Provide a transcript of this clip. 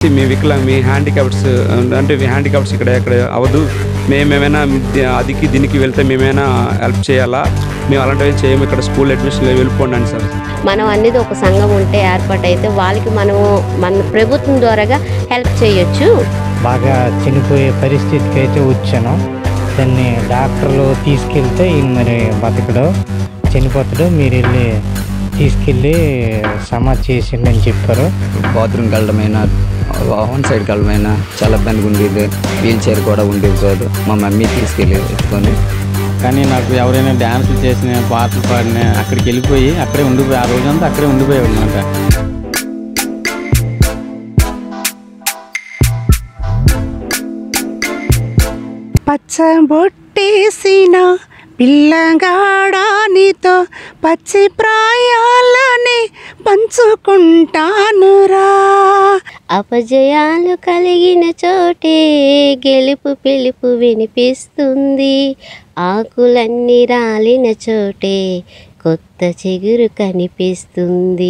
మీ handicappeds అంటే handicappeds ఇక్కడ అవ్వదు, మేమేమైనా అదికి దీనికి వెళ్తే మేమైనా హెల్ప్ చేయాలా, మేము అలాంటివి చేయము, ఇక్కడ స్కూల్ అడ్మిషన్ వెళ్ళిపోండి అని సార్. మనం అనేది ఒక సంఘం ఉంటే ఏర్పాటైతే వాళ్ళకి మన ప్రభుత్వం ద్వారాగా హెల్ప్ చేయొచ్చు. బాగా చనిపోయే పరిస్థితికి అయితే వచ్చాను. దాన్ని డాక్టర్లు తీసుకెళ్తే ఈయన మరి బతకడు, చనిపోతాడు, మీరు వెళ్ళి తీసుకెళ్ళి సమాధి చేసిండి అని చెప్పారు. బాత్రూమ్కి వెళ్ళడమైనా వన్ సైడ్కి వెళ్ళడమైనా చాలా ఇబ్బందిగా ఉండేది, వీల్ చైర్ కూడా ఉండేది కాదు. మా మమ్మీ తీసుకెళ్ళి ఎత్తుకొని. కానీ నాకు ఎవరైనా డ్యాన్సులు చేసిన పాటలు పాడిన అక్కడికి వెళ్ళిపోయి అక్కడే ఉండిపోయి ఆ రోజంతా అక్కడే ఉండిపోయాడు అనమాట. పచ్చబొట్టేసిన పిల్లగాడానితో పచ్చి ప్రాయాలని పంచుకుంటానురా. అపజయాలు కలిగిన చోటే గెలుపు పిలుపు వినిపిస్తుంది, ఆకులన్నీ రాలిన చోటే కొత్త చిగురు కనిపిస్తుంది.